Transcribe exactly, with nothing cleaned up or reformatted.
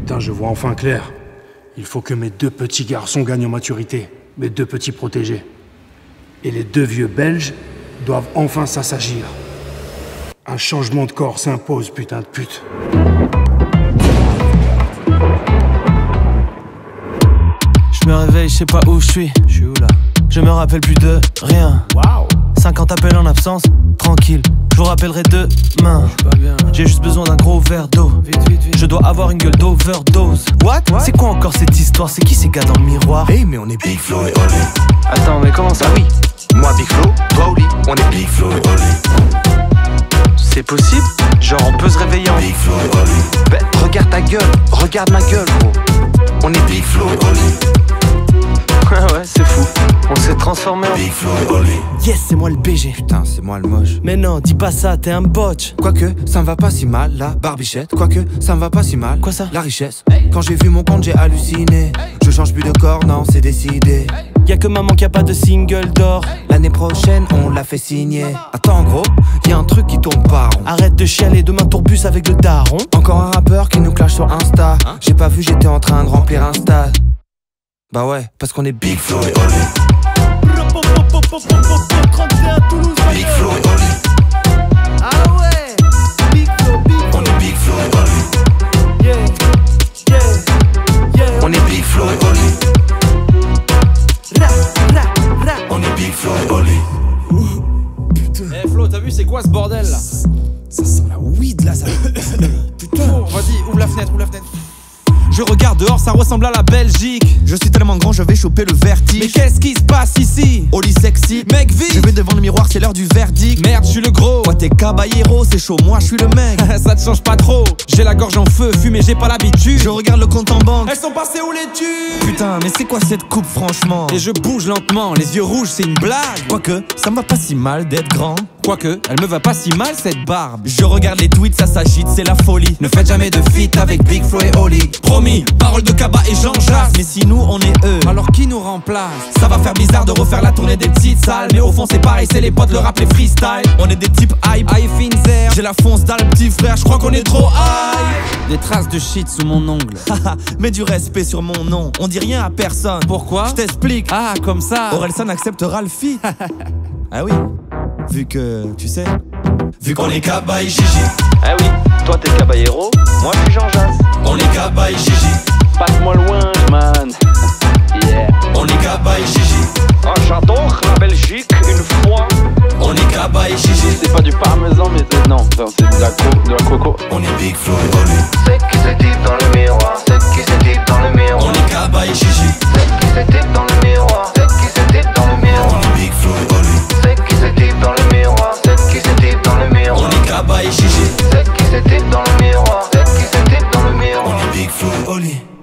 Putain, je vois enfin clair. Il faut que mes deux petits garçons gagnent en maturité. Mes deux petits protégés. Et les deux vieux Belges doivent enfin s'assagir. Un changement de corps s'impose, putain de pute. Je me réveille, je sais pas où je suis. Je suis où là? Je me rappelle plus de rien. Waouh. cinquante appels en absence, tranquille. Je vous rappellerai demain. J'ai juste besoin d'un gros verre d'eau. Vite, vite, vite. Je dois avoir une gueule d'overdose. What, What? C'est quoi encore cette histoire? C'est qui ces gars dans le miroir? Hey, mais on est Big Flo et Oli. Attends, mais comment ça? Oui, moi Big Flo, toi Oli. On est Big Flo et Oli. C'est possible? Genre on peut se réveiller en Big Flo et Oli. Ben regarde ta gueule, regarde ma gueule gros. On est Big Flo et Oli. Ah ouais, c'est fou. On s'est transformé en Big Flo et Oli. Yes, c'est moi le B G. Putain, c'est moi le moche. Mais non, dis pas ça, t'es un botch. Quoique, ça me va pas si mal, la barbichette. Quoique, ça me va pas si mal. Quoi ça? La richesse. Quand j'ai vu mon compte, j'ai halluciné. Je change plus de corps, non, c'est décidé. Y'a que maman qui a pas de single d'or. L'année prochaine, on l'a fait signer. Attends, gros, y'a un truc qui tourne pas rond. Arrête de chialer, demain tourbus avec le daron. Encore un rappeur qui nous clash sur Insta. J'ai pas vu, j'étais en train de remplir un stade. Bah ouais, parce qu'on est Big Flo et Oli. Big Flo et Oli. Ah ouais. Big Flo, Big Flo. On est Big Flo et Oli. Yeah, yeah, yeah. On est Big Flo et Oli. Ra, ra, ra. On est Big Flo et Oli. Putain. Eh Flo, t'as vu c'est quoi ce bordel là? Ça sent la weed là, ça. Putain. Oh, vas-y, ouvre la fenêtre, ouvre la fenêtre. Je regarde dehors, ça ressemble à la Belgique. Je suis tellement grand, je vais choper le vertige. Mais qu'est-ce qui se passe ici? Oli sexy, Mec vite. je vais devant le miroir, c'est l'heure du verdict. Merde, je suis le gros. Toi t'es caballero, c'est chaud, moi je suis le mec. Ça te change pas trop. J'ai la gorge en feu, fumer, j'ai pas l'habitude. Je regarde le compte en banque. Elles sont passées où les tubes? Putain, mais c'est quoi cette coupe franchement? Et je bouge lentement, les yeux rouges, c'est une blague. Quoique, ça me va pas si mal d'être grand. Quoique, elle me va pas si mal cette barbe. Je regarde les tweets, ça s'agite, c'est la folie. Ne faites jamais de feat avec Big Flo et Oli. Promis, parole de Kaba et Jean Jas. Mais si nous on est eux, Alors qui nous remplace? ça va faire bizarre de refaire la tournée des petites salles. Mais au fond c'est pareil, c'est les potes, le rap, les freestyle. On est des types hype, Aïe Finzer. j'ai la fonce dalle petit frère, je crois qu'on est trop high. Des traces de shit sous mon ongle. Mets du respect sur mon nom, on dit rien à personne. Pourquoi? Je t'explique, Ah, comme ça. Orelsan acceptera le feat. Ah oui, vu que, tu sais, vu qu'on est Kaba et Gigi. Ah oui, toi t'es caballero, moi je suis Jean Jas. On est Kaba et Gigi. Passe-moi loin, man. Yeah. On est Kaba et Gigi. Oh, j'adore la Belgique une fois. On est Kaba et Gigi. C'est pas du parmesan, mais c'est. Non, non, c'est de la, co de la coco. On est Big Flo et Oli. C'est qui ce type dans le miroir? C'est qui ce type dans le miroir? On est Kaba et Gigi. C'est qui ce type dans le miroir? C'est qui ce type dans le On miroir? est Big Flo et Oli. C'est qui ce type dans le miroir? C'est qui ce type dans le miroir? On est Kaba et Gigi. C'est qui ce type dans le miroir? C'est qui ce type dans le On miroir? est Big Flo et Oli.